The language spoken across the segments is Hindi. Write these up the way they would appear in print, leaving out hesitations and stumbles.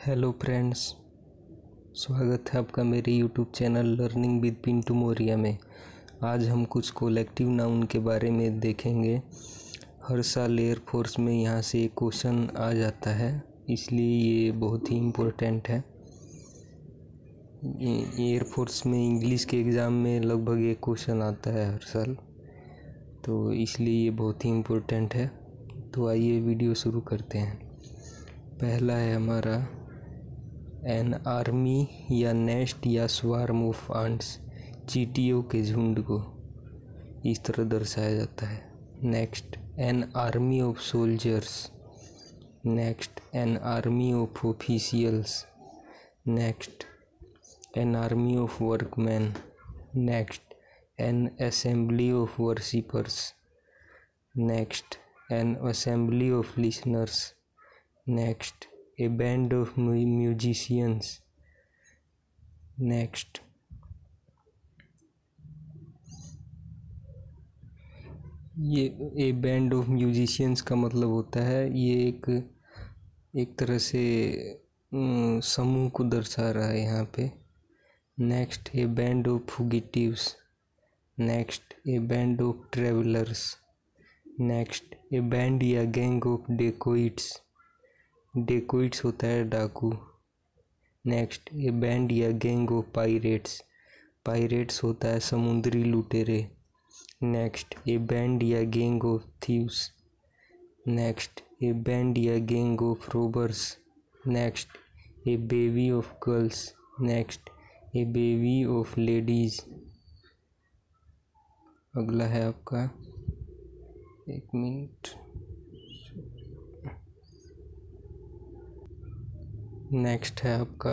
हेलो फ्रेंड्स, स्वागत है आपका मेरे YouTube channel learning with Pintu Maurya में। आज हम कुछ कोलेक्टिव नाउन के बारे में देखेंगे। हर साल एयरफोर्स में यहाँ से एक क्वेश्चन आ जाता है, इसलिए ये बहुत ही इम्पोर्टेंट है। एयरफोर्स में इंग्लिश के एग्ज़ाम में लगभग एक क्वेश्चन आता है हर साल, तो इसलिए ये बहुत ही इम्पोर्टेंट है। तो आइए वीडियो शुरू करते हैं। पहला है हमारा एन आर्मी या नेस्ट या स्वार्म ऑफ आंट्स, चींटियों के झुंड को इस तरह दर्शाया जाता है। Next, an army of soldiers. Next, an army of officials. Next, an army of workman. Next, an assembly of worshippers. Next, an assembly of listeners. Next, a band of musicians. Next, ये ए बैंड ऑफ म्यूजिशियंस का मतलब होता है ये एक तरह से समूह को दर्शा रहा है यहाँ पे। Next, a band of fugitives. Next, a band of travellers. Next, a band या गैंग ऑफ डेकोइट्स। डेकोइट्स होता है डाकू। नेक्स्ट, ए बैंड या गैंग ऑफ पायरेट्स। पायरेट्स होता है समुद्री लुटेरे। नेक्स्ट, ए बैंड या gang of thieves. Next, a band या gang of robbers. Next, a bevy of girls. Next, a bevy of ladies. अगला है आपका, एक मिनट। नेक्स्ट है आपका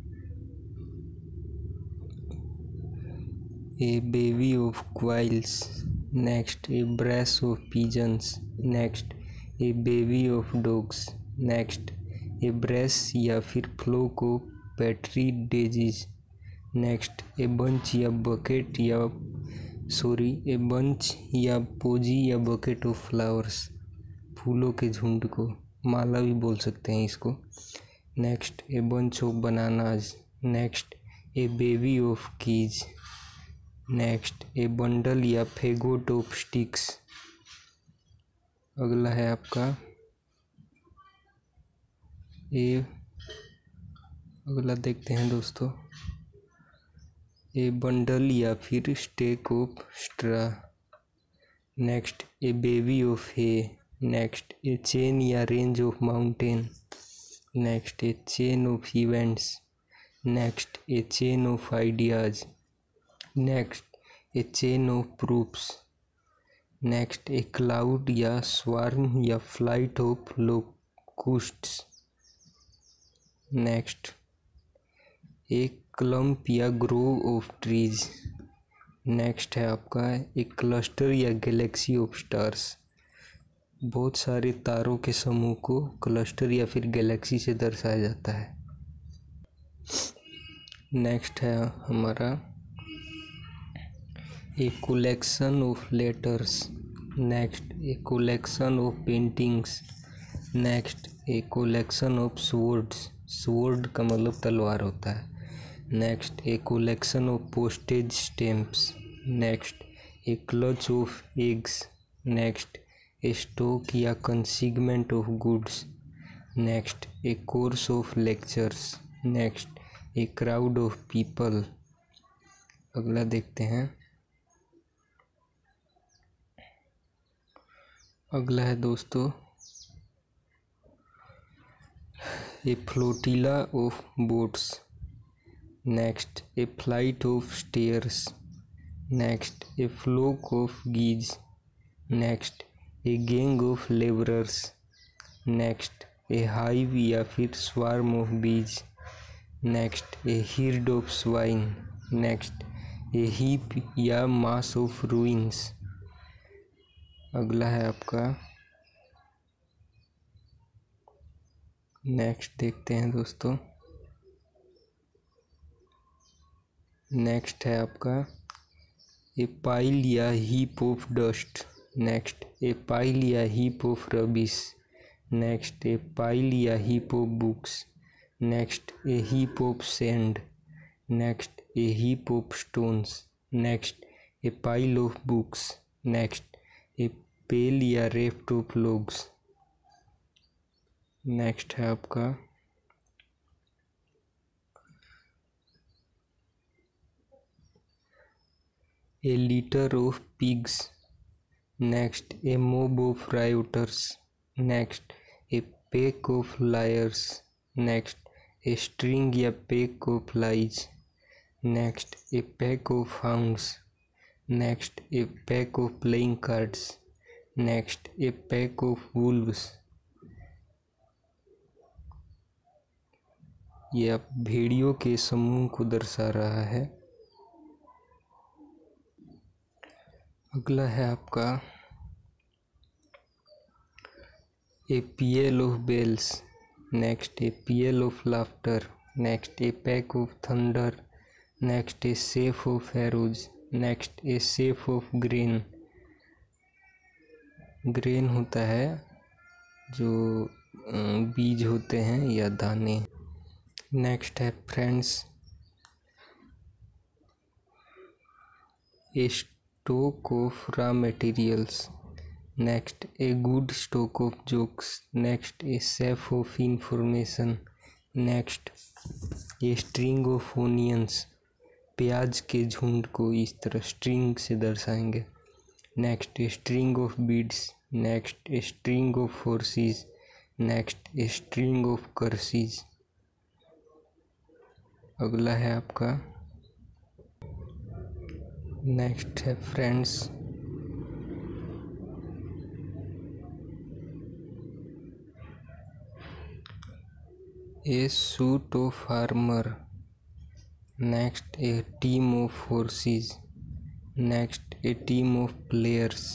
ए bevy of quails. Next, a brace of pigeons. Next, a bevy of dogs. Next, a brace या फिर flock of partridges. Next, a bunch या बकेट या ए बंच या पोजी या बकेट ऑफ फ्लावर्स, फूलों के झुंड को, माला भी बोल सकते हैं इसको। Next, a bunch of bananas. Next, a baby of keys. Next, a bundle या फेगोट ऑफ स्टिक्स। अगला है आपका अगला देखते हैं दोस्तों, ए बंडल या फिर stack of straw. Next, a baby of hay. Next, a chain या range of mountain. Next, a chain of events. Next, a chain of ideas. Next, a chain of proofs. Next, a cloud या स्वार्म या flight of locusts. Next, a clump या ग्रोव ऑफ ट्रीज। नेक्स्ट है आपका एक क्लस्टर या गैलेक्सी ऑफ स्टार्स। बहुत सारे तारों के समूह को क्लस्टर या फिर गैलेक्सी से दर्शाया जाता है। नेक्स्ट है हमारा a collection of letters. Next, a collection of paintings. Next, a collection of swords. Sword का मतलब तलवार होता है। Next, a collection of postage stamps. Next, a clutch of eggs. Next, a stock या consignment of goods. Next, a course of lectures. Next, a crowd of people. अगला देखते हैं, अगला है दोस्तों a flotilla of boats. Next, a flight of stairs. Next, a flock of geese. Next, a gang of labourers. Next, a hive या फिर swarm of bees. Next, a herd of swine. Next, a heap या मास ऑफ रूइंस। अगला है आपका, नेक्स्ट देखते हैं दोस्तों, नेक्स्ट है आपका ए पाइल या heap of dust. Next, a pile या heap of rubbish. Next, a pile या heap of books. next a heap of sand, next a heap of stones, next a pile of books, next a pail या raft of logs। नेक्स्ट है आपका a litter of pigs, next a mob of rioters, next a pack of liars, next a string या pack of lies, next a pack of hounds, next a pack of playing cards, next a pack of wolves। यह भेड़ियों के समूह को दर्शा रहा है। अगला है आपका a peal of bells, next a peal of laughter, next a pack of thunder, next a sheaf of arrows, next a sheaf of grain। Grain होता है जो बीज होते हैं या दाने। नेक्स्ट है friends a stock of raw materials, next a good stock of jokes, next a sheaf of information, next a string of onions। प्याज के झुंड को इस तरह स्ट्रिंग से दर्शाएंगे। Next a string of beads, next a string of forces, next a string of curses. अगला है आपका नेक्स्ट है friends a suit of armour, next a team of forces, next a team of players.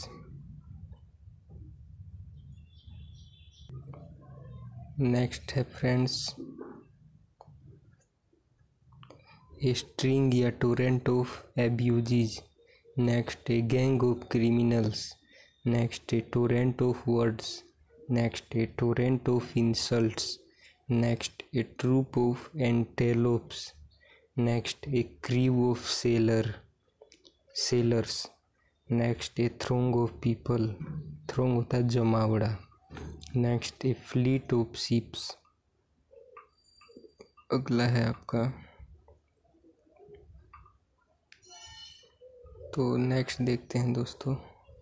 Next है फ्रेंड्स a string या torrent of abuses, next a gang of criminals, next a torrent of words, next a torrent of insults, next a troop of antelopes, next a crew of sailors, next a throng of people, throng होता है जमावड़ा, next a fleet of ships। अगला है आपका तो नेक्स्ट देखते हैं दोस्तों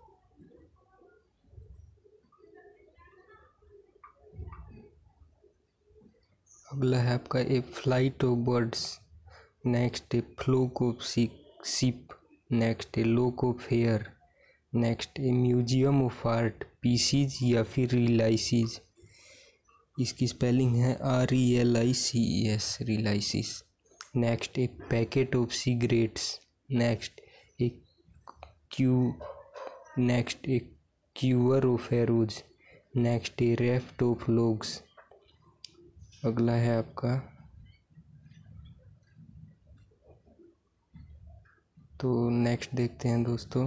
अगला है आपका a flight of birds, next a flock of ship, next a lock of hair, next a museum of art pieces या फिर रिलाइसिस। इसकी स्पेलिंग है RELICES relices. Next a packet of cigarettes, next next a quiver of arrows, next a raft of logs. अगला है आपका तो नेक्स्ट देखते हैं दोस्तों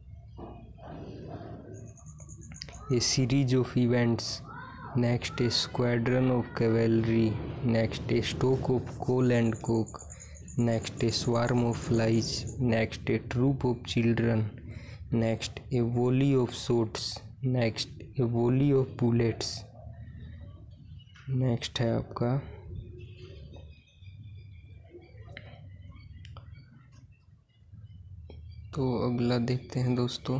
a series of events, next a squadron of cavalry, next a stock of coal and coke, next a swarm of flies, next a troop of children, next a volley of shots, next a volley of bullets। Next है आपका तो अगला देखते हैं दोस्तों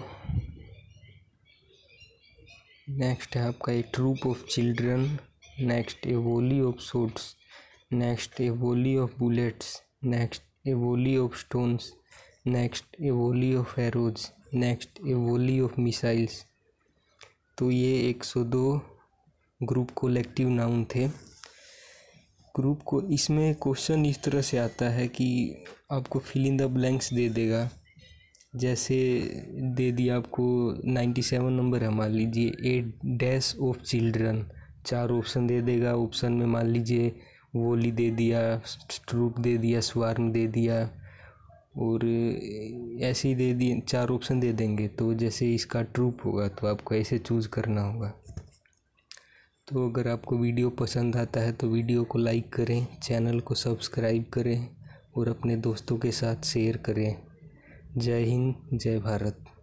नेक्स्ट है आपका a troop of children, next a volley of shots, next a volley of bullets, next a volley of stones, next a volley of arrows, next a volley of missiles. तो ये 102 ग्रुप कोलेक्टिव नाउन थे। ग्रुप को इसमें क्वेश्चन इस तरह से आता है कि आपको फिल इन द ब्लैंक्स दे देगा। जैसे दे दिया आपको 97 नंबर है, मान लीजिए a dash of children, 4 option दे देगा। ऑप्शन में मान लीजिए वोली दे दिया, ट्रूप दे दिया, स्वार्म दे दिया और ऐसे ही दे दिए, 4 ऑप्शन दे देंगे। तो जैसे इसका ट्रूप होगा तो आपको ऐसे चूज़ करना होगा। तो अगर आपको वीडियो पसंद आता है तो वीडियो को लाइक करें, चैनल को सब्सक्राइब करें और अपने दोस्तों के साथ शेयर करें। जय हिंद, जय भारत।